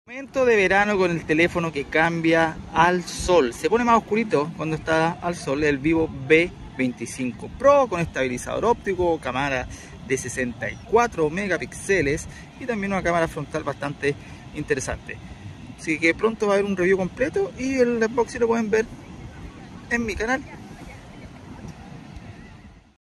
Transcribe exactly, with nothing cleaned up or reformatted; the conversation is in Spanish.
Momento de verano con el teléfono que cambia al sol. Se pone más oscurito cuando está al sol. El Vivo V veinticinco Pro con estabilizador óptico, cámara de sesenta y cuatro megapíxeles y también una cámara frontal bastante interesante. Así que pronto va a haber un review completo y el unboxing lo pueden ver en mi canal.